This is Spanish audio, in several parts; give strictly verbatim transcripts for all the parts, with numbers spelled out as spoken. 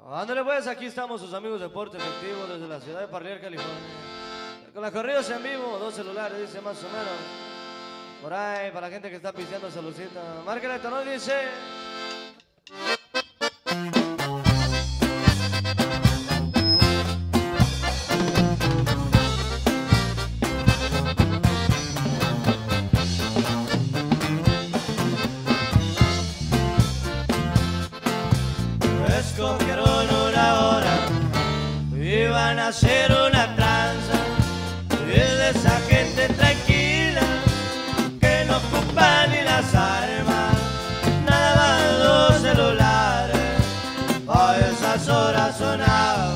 Ándale pues, aquí estamos sus amigos de Deporte Efectivo desde la ciudad de Parlier, California. Con las corridas en vivo, dos celulares, dice más o menos. Por ahí, para la gente que está pisteando saludcita. Márquenle esto, ¿no? Dice... Escogieron una hora, iban a hacer una tranza, y es de esa gente tranquila que no ocupa ni las armas, nada más dos celulares, a esas horas sonaban.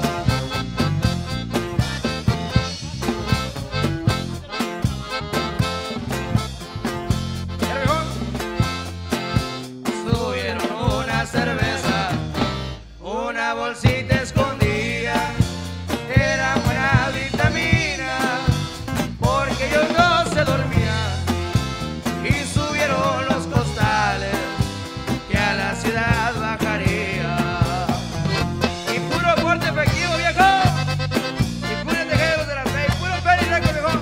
Tuvieron una cerveza, una bolsita escondida, era buena vitamina, porque ellos no se dormían, y subieron los costales, que a la ciudad bajaría. Y puro Deporte Efectivo, viejo, y puro tejeros de la fe, y puro Peri Record, viejo.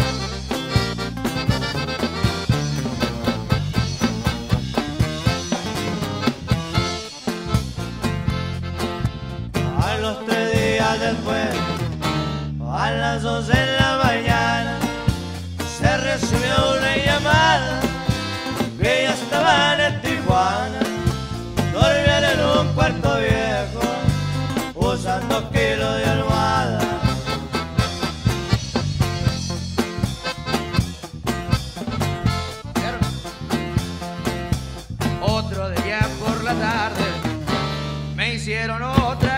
A los tres días después, a las dos de la mañana, se recibió una llamada que ya estaban en Tijuana. Dormían en un cuarto viejo, usando kilos de almohada. Otro día por la tarde me hicieron otra